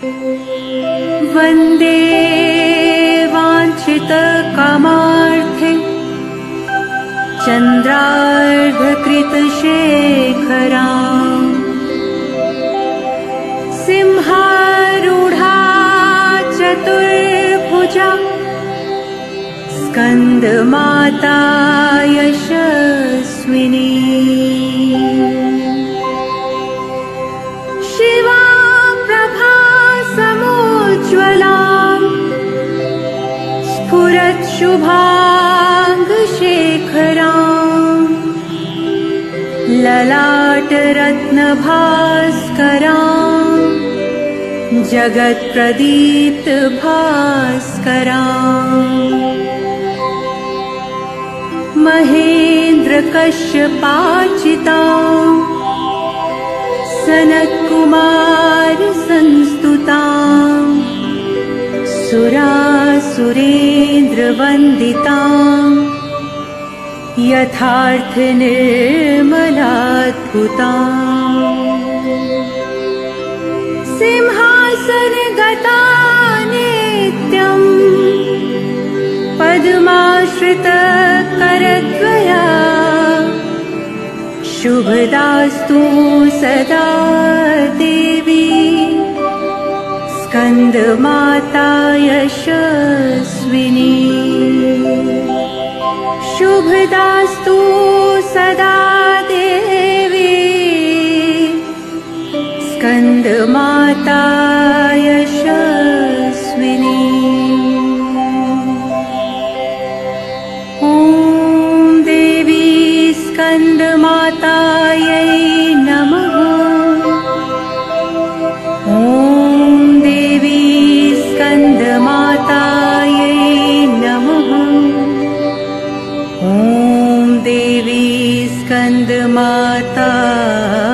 वन्दे वाञ्छितकामार्थे चन्द्रार्धकृतशेखराम् सिंहारूढा चतुर्भुजा स्कन्दमाता यशस्विनी शिवा प्रभा समुज्ज्वला स्फुरत्शुभाङ्गशेखराम् ललाटरत्नभास्कराम् जगत्प्रदीप्तभास्कराम् महेन्द्रकश्यपार्चिताम् सनत्कुमारसंस्तुताम् सुरासुरेन्द्रवन्दिताम् यथार्थनिर्मलाद्भुताम् सिंहासनगता नित्यम् पद्माश्रितकरद्वया शुभदास्तु सदा देवी स्कन्दमाता यशस्विनी शुभदास्तु सदा देवी स्कन्दमाता यशस्विनी ॐ देवी स्कन्दमातायै नमः ॐ देवी स्कन्दमातायै नमः ॐ देवी स्कन्दमाता